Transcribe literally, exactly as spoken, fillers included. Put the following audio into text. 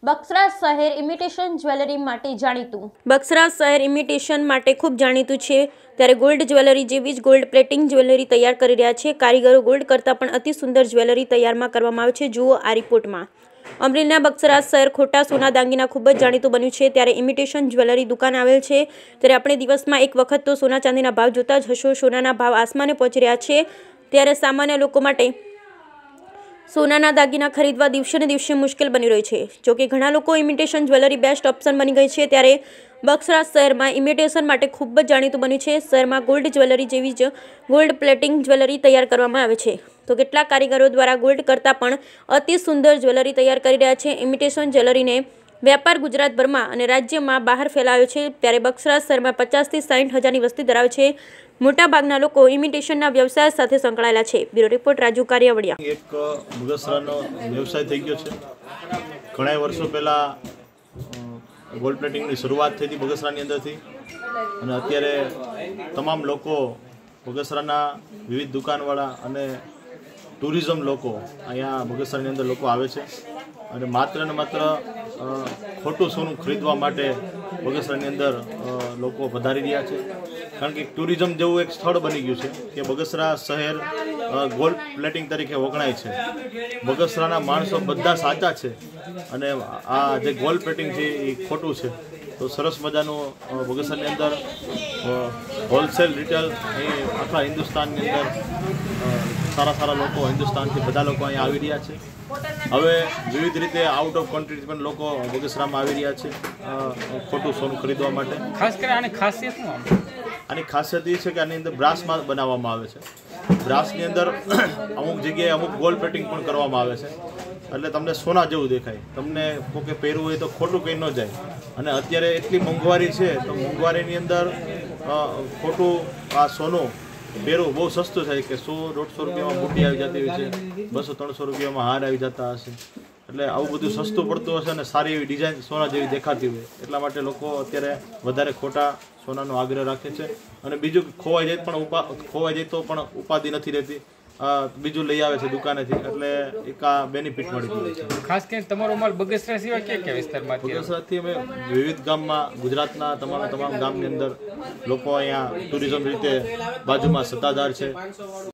બક્સરા શહેર imitation jewellery માટે જાણીતું બક્સરા શહેર ઇમિટેશન માટે ખૂબ જાણીતું છે, ત્યારે ગોલ્ડ જ્વેલરી જેવી જ ગોલ્ડ પ્લેટિંગ જ્વેલરી તૈયાર કરી રહ્યા છે. કારીગરો ગોલ્ડ કરતાં પણ અતિ સુંદર જ્વેલરી તૈયારમાં કરવામાં આવે છે. જુઓ આ રિપોર્ટમાં. અમરેલીના બક્સરા શહેર ખોટા સોના દાગીના ખૂબ જ જાણીતું બન્યું છે, ત્યારે ઇમિટેશન જ્વેલરી દુકાન આવેલ છે. ત્યારે આપણે દિવસમાં એક વખત તો સોના ચાંદીના ભાવ જોતા જ હશો. સોનાના ભાવ આસમાને પહોંચી રહ્યા છે, ત્યારે સામાન્ય લોકો માટે સોનાના દાગીના ખરીદવા દિવસે ને દિવસે મુશ્કેલ બની રહ્યું છે. જોકે ઘણા લોકો ઇમિટેશન જ્વેલરી બેસ્ટ ઓપ્શન બની ગઈ છે, ત્યારે બક્સરા શહેરમાં ઇમિટેશન માટે ખૂબ જ જાણીતું બન્યું છે. શહેરમાં ગોલ્ડ જ્વેલરી જેવી જ ગોલ્ડ પ્લેટિંગ જ્વેલરી તૈયાર કરવામાં આવે છે, તો કેટલાક કારીગરો દ્વારા ગોલ્ડ કરતાં પણ અતિ સુંદર જ્વેલરી તૈયાર કરી રહ્યા છે. ઇમિટેશન જ્વેલરીને વેપાર ગુજરાતભરમાં અને રાજ્યમાં બહાર ફેલાયો છે, ત્યારે બક્સરા શહેરમાં પચાસથી સાઠ હજારની વસ્તી ધરાવે છે. મોટાભાગના લોકો ઇમિટેશનના વ્યવસાય સાથે સંકળાયેલા છે. Bureau report Raju Kariyavadiya. એક બગસરાનો વ્યવસાય થઈ ગયો છે. ઘણા વર્ષો પહેલાં ગોલ્ડ પ્લેટિંગની શરૂઆત થઈ હતી બગસરાની અંદરથી, અને અત્યારે તમામ લોકો બગસરાના વિવિધ દુકાનવાળા અને ટુરિઝમ લોકો અહીંયા બગસરાની અંદર લોકો આવે છે, અને માત્ર ને માત્ર ખોટું સોનું ખરીદવા માટે બગસરાની અંદર લોકો વધારી રહ્યા છે. કારણ કે ટુરિઝમ જેવું એક સ્થળ બની ગયું છે કે બગસરા શહેર ગોલ્ડ પ્લેટિંગ તરીકે વખણાય છે. બગસરાના માણસો બધા સાચા છે, અને આ જે ગોલ્ડ પ્લેટિંગ છે એ ખોટું છે. તો સરસ મજાનું બગસરાની અંદર હોલસેલ રિટેલ એ આખા હિન્દુસ્તાનની અંદર સારા સારા લોકો હિન્દુસ્તાનથી બધા લોકો અહીંયા આવી રહ્યા છે. હવે વિવિધ રીતે આઉટ ઓફ કન્ટ્રી પણ લોકો બગસરામાં આવી રહ્યા છે ખોટું સોનું ખરીદવા માટે. ખાસ કરીને આની ખાસિયત શું? આની ખાસિયત એ છે કે આની અંદર બ્રાસમાં બનાવવામાં આવે છે. બ્રાસની અંદર અમુક જગ્યાએ અમુક ગોલ્ડ પ્લેટિંગ પણ કરવામાં આવે છે, એટલે તમને સોના જેવું દેખાય. તમને કોકે પહેરવું હોય તો ખોટું કંઈ ન જાય. અને અત્યારે એટલી મોંઘવારી છે, તો મોંઘવારીની અંદર ખોટું આ સોનું પહેરવું બહુ સસ્તું થાય કે સો દોઢસો રૂપિયામાં બુટ્ટી આવી જતી હોય છે, બસો ત્રણસો રૂપિયામાં હાર આવી જતા હશે. એટલે આવું બધું સસ્તું પડતું હશે અને સારી એવી ડિઝાઇન સોના જેવી દેખાતી હોય, એટલા માટે લોકો અત્યારે વધારે ખોટા સોનાનો આગ્રહ રાખે છે. અને બીજું ખોવાઈ જાય પણ ઉપા ખોવાઈ જાય તો પણ ઉપાધિ નથી રહેતી, બીજું લઈ આવે છે દુકાનેથી, એટલે એક આ બેનિફિટ મળી ગયું છે. ખાસ કરીને તમારો માલ બગસરા સિવાય ક્યાં ક્યાં વિસ્તારમાં? બગસરાથી અમે વિવિધ ગામમાં, ગુજરાતના તમામ તમામ ગામની અંદર લોકો અહીંયા ટુરિઝમ રીતે બાજુમાં સત્તાધાર છે.